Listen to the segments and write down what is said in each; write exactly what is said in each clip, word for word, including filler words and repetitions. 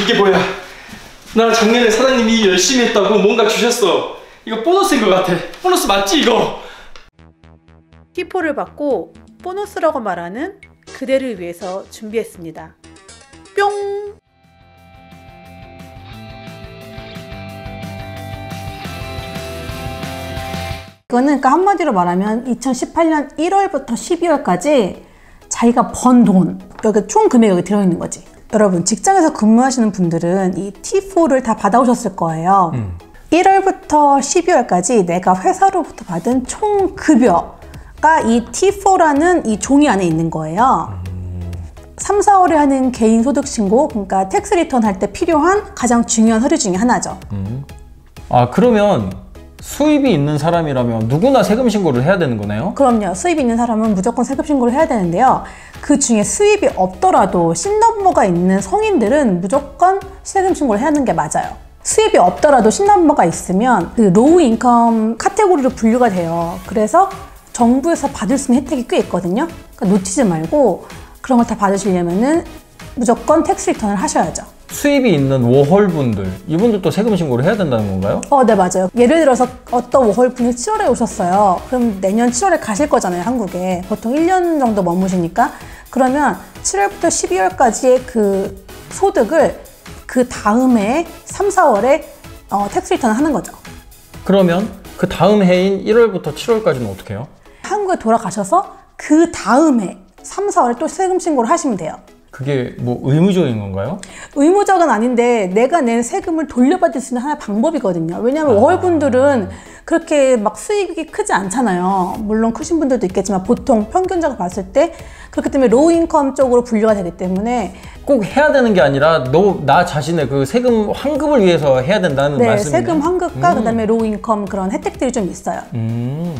이게 뭐야? 나 작년에 사장님이 열심히 했다고 뭔가 주셨어. 이거 보너스인 것 같아. 보너스 맞지 이거? 티포를 받고 보너스라고 말하는 그대를 위해서 준비했습니다. 뿅! 이거는 그러니까 한마디로 말하면 이천십팔 년 일월부터 십이월까지 자기가 번 돈, 여기 총 금액이 여기 들어있는 거지. 여러분 직장에서 근무하시는 분들은 이 티 포를 다 받아오셨을 거예요. 음. 일월부터 십이월까지 내가 회사로부터 받은 총 급여가 이 티 포라는 이 종이 안에 있는 거예요. 음. 삼, 사월에 하는 개인 소득 신고, 그러니까 텍스 리턴 할 때 필요한 가장 중요한 서류 중에 하나죠. 음. 아 그러면 수입이 있는 사람이라면 누구나 세금 신고를 해야 되는 거네요? 그럼요. 수입이 있는 사람은 무조건 세금 신고를 해야 되는데요. 그 중에 수입이 없더라도 신넘버가 있는 성인들은 무조건 세금 신고를 해야 하는 게 맞아요. 수입이 없더라도 신넘버가 있으면 그 로우 인컴 카테고리로 분류가 돼요. 그래서 정부에서 받을 수 있는 혜택이 꽤 있거든요. 그러니까 놓치지 말고 그런 걸 다 받으시려면은 무조건 텍스 리턴을 하셔야죠. 수입이 있는 워홀분들, 이분들도 세금 신고를 해야 된다는 건가요? 어, 네, 맞아요. 예를 들어서 어떤 워홀분이 칠월에 오셨어요. 그럼 내년 칠월에 가실 거잖아요, 한국에. 보통 일 년 정도 머무시니까. 그러면 칠월부터 십이월까지의 그 소득을 그 다음에 삼, 사월에 어, 텍스 리턴을 하는 거죠. 그러면 그 다음 해인 일월부터 칠월까지는 어떻게 해요? 한국에 돌아가셔서 그 다음에 삼, 사월에 또 세금 신고를 하시면 돼요. 그게 뭐 의무적인 건가요? 의무적은 아닌데 내가 낸 세금을 돌려받을 수 있는 하나의 방법이거든요. 왜냐하면 아... 워홀분들은 그렇게 막 수익이 크지 않잖아요. 물론 크신 분들도 있겠지만 보통 평균적으로 봤을 때 그렇기 때문에 로우 인컴 쪽으로 분류가 되기 때문에 꼭 해야 되는 게 아니라 너 나 자신의 그 세금 환급을 위해서 해야 된다는 네, 말씀이네요. 세금 환급과 음. 그다음에 로우 인컴 그런 혜택들이 좀 있어요. 음.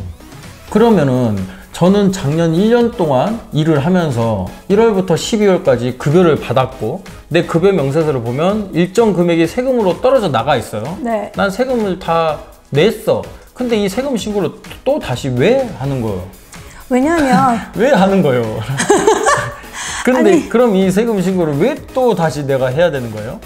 그러면은 저는 작년 일 년 동안 일을 하면서 일월부터 십이월까지 급여를 받았고 내 급여 명세서를 보면 일정 금액이 세금으로 떨어져 나가 있어요. 네. 난 세금을 다 냈어. 근데 이 세금 신고를 또 다시 왜 하는 거예요? 왜냐하면 왜 하는 거예요? 근데 아니, 그럼 이 세금 신고를 왜 또 다시 내가 해야 되는 거예요?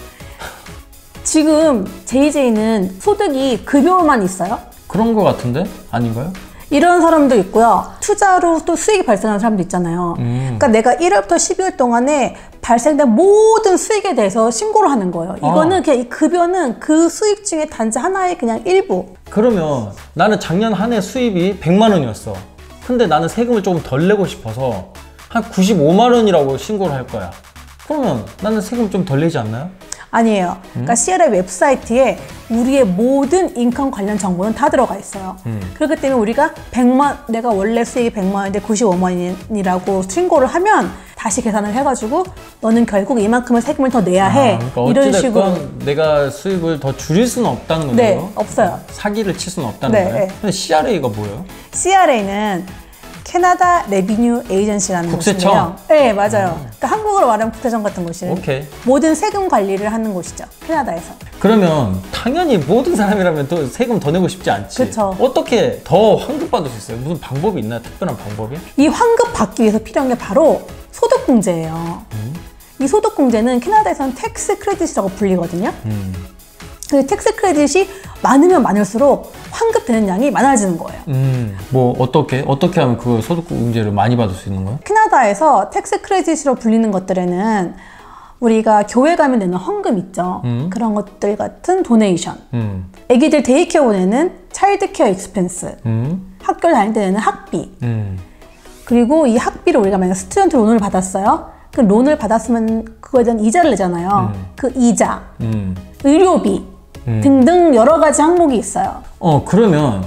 지금 제이제이는 소득이 급여만 있어요? 그런 거 같은데? 아닌가요? 이런 사람도 있고요. 투자로 또 수익이 발생하는 사람도 있잖아요. 음. 그러니까 내가 일월부터 십이월 동안에 발생된 모든 수익에 대해서 신고를 하는 거예요. 이거는 아. 그냥 이 급여는 그 수익 중에 단지 하나의 그냥 일부. 그러면 나는 작년 한 해 수입이 백만 원이었어. 근데 나는 세금을 조금 덜 내고 싶어서 한 구십오만 원이라고 신고를 할 거야. 그러면 나는 세금 좀 덜 내지 않나요? 아니에요. 그러니까 음? 씨알아이 웹사이트에 우리의 모든 인컴 관련 정보는 다 들어가 있어요. 음. 그렇기 때문에 우리가 백만, 내가 원래 수익이 백만 원인데 구십오만 원이라고 신고를 하면 다시 계산을 해가지고 너는 결국 이만큼의 세금을 더 내야 해. 아, 그러니까 이런 식으로. 내가 수입을 더 줄일 수는 없다는 건가요? 네, 없어요. 사기를 칠 수는 없다는 네, 거예요? 네. 근데 씨알에이가 뭐예요? 씨알에이는 캐나다 레비뉴 에이전시라는 국세청? 곳이에요. 네, 맞아요. 음. 그러니까 한국어로 말하면 국세청 같은 곳이에요. 오케이. 모든 세금 관리를 하는 곳이죠. 캐나다에서. 그러면 당연히 모든 사람이라면 또 세금 더 내고 싶지 않지. 그쵸. 어떻게 더 환급받을 수 있어요? 무슨 방법이 있나요? 특별한 방법이? 이 환급 받기 위해서 필요한 게 바로 소득공제예요. 음. 이 소득공제는 캐나다에서는 텍스 크레딧이라고 불리거든요. 음. 그 텍스 크레딧이 많으면 많을수록 환급되는 양이 많아지는 거예요. 음, 뭐 어떻게 어떻게 하면 그 소득공제를 많이 받을 수 있는 거예요? 캐나다에서 텍스 크레딧으로 불리는 것들에는 우리가 교회 가면 내는 헌금 있죠. 음. 그런 것들 같은 도네이션. 음. 애기들 데이케어 보내는 차일드케어 익스펜스. 음. 학교를 다닐 때 내는 학비. 음. 그리고 이 학비를 우리가 만약 스튜던트 론을 받았어요. 그 론을 받았으면 그거에 대한 이자를 내잖아요. 음. 그 이자, 음. 의료비 음. 등등 여러 가지 항목이 있어요. 어 그러면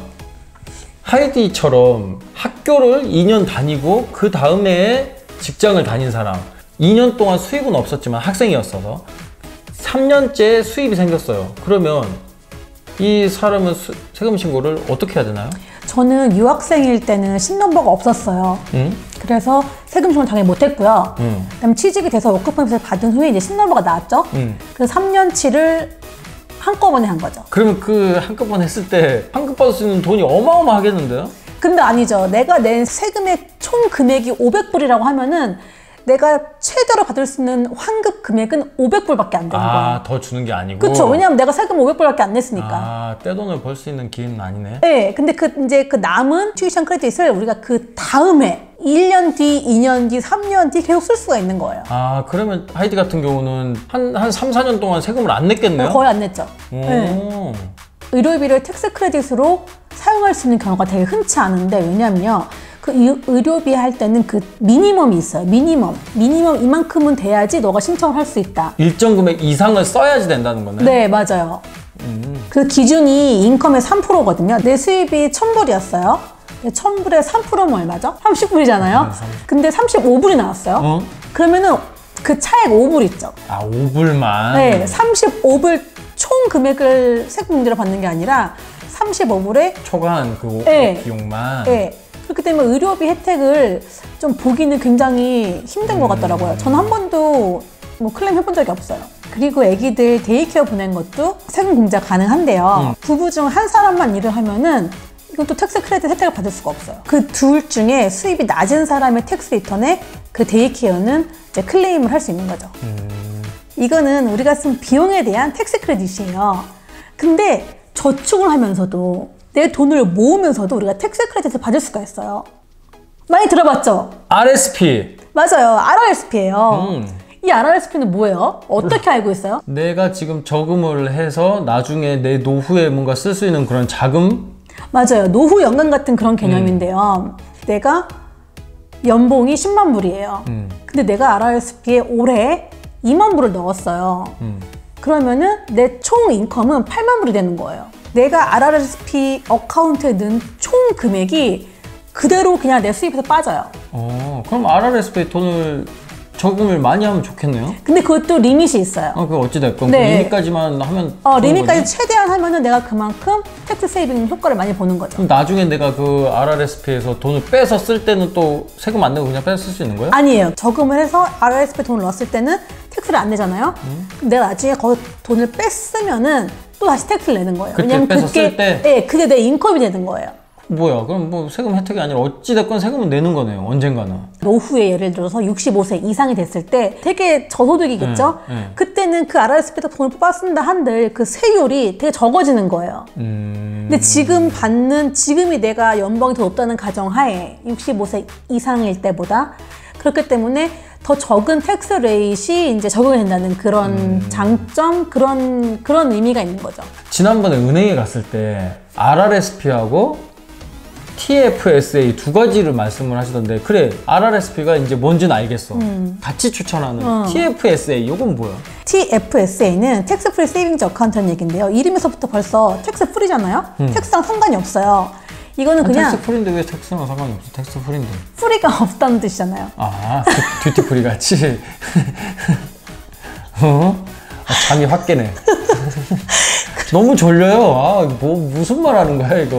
하이디처럼 학교를 이 년 다니고 그 다음에 직장을 다닌 사람, 이 년 동안 수입은 없었지만 학생이었어서 삼 년째 수입이 생겼어요. 그러면 이 사람은 수, 세금 신고를 어떻게 해야 되나요? 저는 유학생일 때는 신넘버가 없었어요. 음? 그래서 세금 신고를 당연히 못했고요. 음. 그다음에 취직이 돼서 워크퍼밋을 받은 후에 이제 신넘버가 나왔죠. 음. 그래서 삼 년치를 한꺼번에 한 거죠. 그러면 그 한꺼번에 했을 때 환급받을 수 있는 돈이 어마어마하겠는데요? 근데 아니죠. 내가 낸 세금의 총 금액이 오백 불이라고 하면은 내가 최대로 받을 수 있는 환급 금액은 오백 불밖에 안 되는 거야. 아, 더 주는 게 아니고. 그렇죠. 왜냐하면 내가 세금 오백 불밖에 안 냈으니까. 아, 떼돈을 벌 수 있는 기회는 아니네. 네, 근데 그 이제 그 남은 튜이션 크레딧을 우리가 그 다음에 일 년 뒤, 이 년 뒤, 삼 년 뒤 계속 쓸 수가 있는 거예요. 아, 그러면 하이디 같은 경우는 한, 한 삼, 사 년 동안 세금을 안 냈겠네요? 거의 안 냈죠. 오. 네. 의료비를 텍스 크레딧으로 사용할 수 있는 경우가 되게 흔치 않은데, 왜냐면요. 그 의료비 할 때는 그 미니멈이 있어요. 미니멈. 미니멈 이만큼은 돼야지 너가 신청을 할 수 있다. 일정 금액 이상을 써야지 된다는 거네? 네, 맞아요. 음. 그 기준이 인컴의 삼 퍼센트거든요. 내 수입이 천 불이었어요. 천 불에 삼 퍼센트면 얼마죠? 삼십 불이잖아요. 근데 삼십오 불이 나왔어요. 어? 그러면은 그 차액 오 불 있죠. 아, 오 불만? 네, 삼십오 불 총 금액을 세금 공제를 받는 게 아니라 삼십오 불에 초과한 그 네. 비용만? 네. 그렇기 때문에 의료비 혜택을 좀 보기는 굉장히 힘든 것 같더라고요. 저는 한 번도 뭐 클레임 해본 적이 없어요. 그리고 애기들 데이케어 보낸 것도 세금 공제 가능한데요. 음. 부부 중 한 사람만 일을 하면은 이건 또 텍스 크레딧 혜택을 받을 수가 없어요. 그 둘 중에 수입이 낮은 사람의 텍스 리턴에 그 데이케어는 이제 클레임을 할 수 있는 거죠. 음. 이거는 우리가 쓴 비용에 대한 텍스 크레딧이에요. 근데 저축을 하면서도 내 돈을 모으면서도 우리가 텍스 크레딧을 받을 수가 있어요. 많이 들어봤죠? 알에스피. 맞아요. 알알에스피예요. 음. 이 알알에스피는 뭐예요? 어떻게 알고 있어요? 내가 지금 저금을 해서 나중에 내 노후에 뭔가 쓸 수 있는 그런 자금? 맞아요. 노후 연금 같은 그런 개념인데요. 음. 내가 연봉이 십만 불이에요. 음. 근데 내가 알알에스피에 올해 이만 불을 넣었어요. 음. 그러면은 내 총 인컴은 팔만 불이 되는 거예요. 내가 알알에스피 어카운트에 넣은 총 금액이 그대로 그냥 내 수입에서 빠져요. 어, 그럼 알알에스피에 돈을 저금을 많이 하면 좋겠네요? 근데 그것도 리밋이 있어요. 어, 그 어찌됐건 네. 그 리밋까지만 하면 어, 좋은 리밋까지 거지? 최대한 하면은 내가 그만큼 텍스 세이빙 효과를 많이 보는 거죠. 그럼 나중에 내가 그 알알에스피에서 돈을 빼서 쓸 때는 또 세금 안 내고 그냥 빼서 쓸 수 있는 거예요? 아니에요. 저금을 해서 알알에스피에 돈을 넣었을 때는 텍스를 안 내잖아요. 음? 그럼 내가 나중에 거기 돈을 뺐으면은 또 다시 텍스를 내는 거예요. 그때 왜냐면 빼서 그게, 쓸 때? 네, 그게 내 인컴이 되는 거예요. 뭐야, 그럼 뭐 세금 혜택이 아니라 어찌됐건 세금은 내는 거네요, 언젠가는. 노후에 예를 들어서 육십오 세 이상이 됐을 때 되게 저소득이겠죠? 네, 네. 그때는 그 알알에스피에다 돈을 뽑아 쓴다 한들 그 세율이 되게 적어지는 거예요. 음... 근데 지금 받는, 지금이 내가 연봉이 더 높다는 가정하에 육십오 세 이상일 때보다 그렇기 때문에 더 적은 텍스 레이트이 이제 적용이 된다는 그런 음... 장점, 그런, 그런 의미가 있는 거죠. 지난번에 은행에 갔을 때 알알에스피하고 티에프에스에이 두 가지를 말씀을 하시던데, 그래, 알알에스피가 이제 뭔지는 알겠어. 음. 같이 추천하는 어. 티에프에스에이, 이건 뭐야? 티에프에스에이는 텍스 프리 세이빙즈 어카운트라는 얘기인데요. 이름에서부터 벌써 텍스 프리잖아요? 음. 텍스랑 상관이 없어요. 이거는 아, 그냥 텍스 프리인데 왜 텍스랑 상관이 없어? 텍스 프리인데. 프리가 없다는 뜻이잖아요. 아, 듀, 듀티 프리 같이? 어? 아, 잠이 확 깨네. 너무 졸려요. 아, 뭐 무슨 말 하는 거야 이거.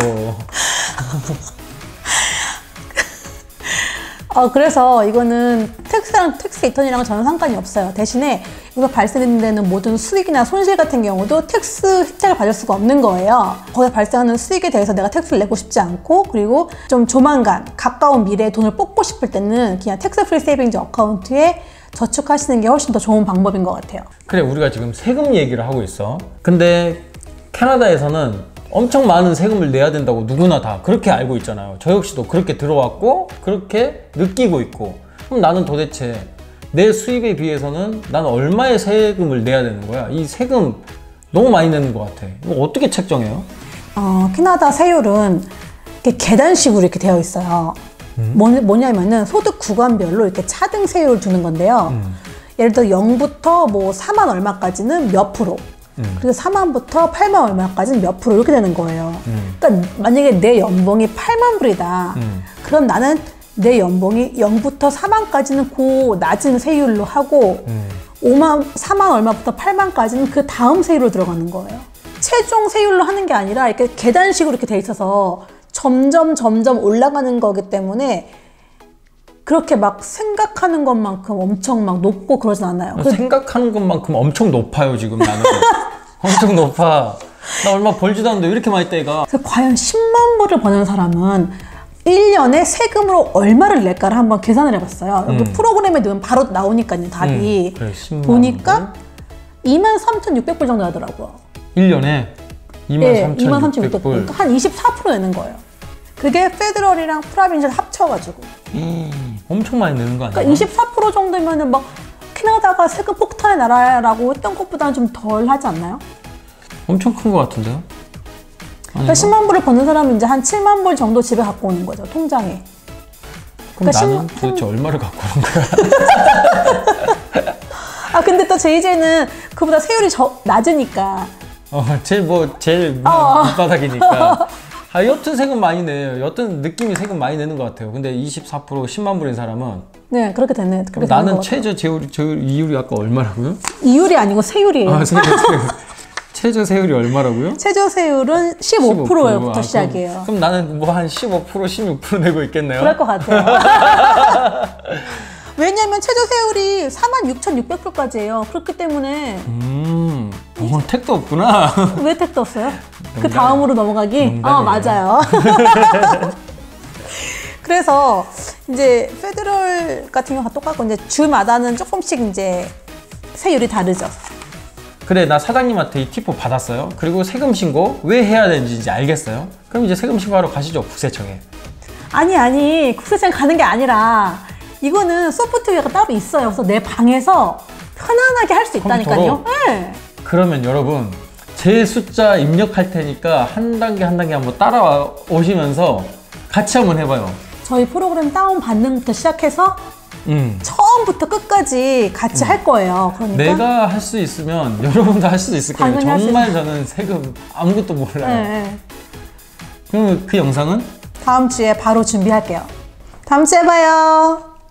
어, 그래서 이거는 텍스랑 텍스 리턴이랑은 전혀 상관이 없어요. 대신에 여기서 발생되는 모든 수익이나 손실 같은 경우도 텍스 혜택을 받을 수가 없는 거예요. 거기서 발생하는 수익에 대해서 내가 텍스를 내고 싶지 않고, 그리고 좀 조만간 가까운 미래에 돈을 뽑고 싶을 때는 그냥 텍스 프리 세이빙즈 어카운트에 저축하시는 게 훨씬 더 좋은 방법인 것 같아요. 그래, 우리가 지금 세금 얘기를 하고 있어. 근데 캐나다에서는 엄청 많은 세금을 내야 된다고 누구나 다 그렇게 알고 있잖아요. 저 역시도 그렇게 들어왔고 그렇게 느끼고 있고. 그럼 나는 도대체 내 수입에 비해서는 난 얼마의 세금을 내야 되는 거야? 이 세금 너무 많이 내는 것 같아. 이거 어떻게 책정해요? 어, 캐나다 세율은 이렇게 계단식으로 이렇게 되어 있어요. 음? 뭐, 뭐냐면은 소득 구간별로 이렇게 차등 세율을 두는 건데요. 음. 예를 들어 영부터 뭐 사만 얼마까지는 몇 프로, 음. 그리고 사만부터 팔만 얼마까지는 몇 프로 이렇게 되는 거예요. 음. 그러니까 만약에 내 연봉이 팔만 불이다. 음. 그럼 나는 내 연봉이 영부터 사만까지는 그 낮은 세율로 하고 음. 오만, 사만 얼마부터 팔만까지는 그 다음 세율로 들어가는 거예요. 최종 세율로 하는 게 아니라 이렇게 계단식으로 이렇게 돼 있어서 점점 점점 올라가는 거기 때문에 그렇게 막 생각하는 것만큼 엄청 막 높고 그러진 않아요. 생각하는 것만큼 엄청 높아요 지금 나는. 엄청 높아. 나 얼마 벌지도 않는데 왜 이렇게 많이 떼가? 그래서 과연 십만 불을 버는 사람은 일 년에 세금으로 얼마를 낼까를 한번 계산을 해봤어요. 여기 음. 프로그램에 넣으면 바로 나오니까요, 답이. 음, 그래, 십만 보니까 이만 삼천육백 불 정도 하더라고요. 일 년에 예, 이만 이만 삼천육백 삼천육백 불. 불. 그러니까 한 이십사 퍼센트 내는 거예요. 그게 페더럴이랑 프라빈시를 합쳐가지고. 음, 엄청 많이 내는 거 아니야? 그러니까 이십사 퍼센트 정도면은 막 캐나다가 세금 폭탄의 나라라고 했던 것보다는 좀 덜 하지 않나요? 엄청 큰 거 같은데요? 그러니까 십만 불을 버는 사람은 이제 한 칠만 불 정도 집에 갖고 오는 거죠, 통장에. 그럼 그러니까 나는 십- 도대체 얼마를 갖고 오는 거야? 아 근데 또 제이제이는 그보다 세율이 저, 낮으니까. 어, 제일 뭐 제일 어. 밑바닥이니까. 아, 여튼 세금 많이 내요. 여튼 느낌이 세금 많이 내는 것 같아요. 근데 이십사 퍼센트 십만 불인 사람은 네, 그렇게 됐네. 그렇게 그럼 되는 나는 것 같아요. 최저 세율이, 세율, 이율이 아까 얼마라고요? 이율이 아니고 세율이에요. 아, 세율, 세율. 최저 세율이 얼마라고요? 최저 세율은 십오 퍼센트부터 아, 그럼- 시작이에요. 그럼, 나는 뭐 한 십오 퍼센트, 십육 퍼센트 내고 있겠네요. 그럴 것 같아요. 왜냐면 최저 세율이 사만 육천육백 불까지예요. 그렇기 때문에 음, 어, 택도 없구나. 왜 택도 없어요? 그 농담- 다음으로 넘어가기? 어, 농담이에요. 맞아요. 그래서 이제 페더럴 같은 경우가 똑같고 이제 주마다는 조금씩 이제 세율이 다르죠. 그래, 나 사장님한테 이 팁을 받았어요. 그리고 세금 신고 왜 해야 되는지 이제 알겠어요. 그럼 이제 세금 신고하러 가시죠, 국세청에. 아니 아니 국세청 가는 게 아니라 이거는 소프트웨어가 따로 있어요. 그래서 내 방에서 편안하게 할 수 있다니까요. 네. 그러면 여러분, 제 숫자 입력할 테니까 한 단계 한 단계 한번 따라오시면서 같이 한번 해봐요. 저희 프로그램 다운 받는 것부터 시작해서 음. 처음부터 끝까지 같이 할 거예요. 그러니까 내가 할 수 있으면 여러분도 할 수도 있을 거예요. 당연히 할수 정말 저는 세금 아무것도 몰라요. 네, 네. 그럼 그 영상은? 다음 주에 바로 준비할게요. 다음 주에 봐요.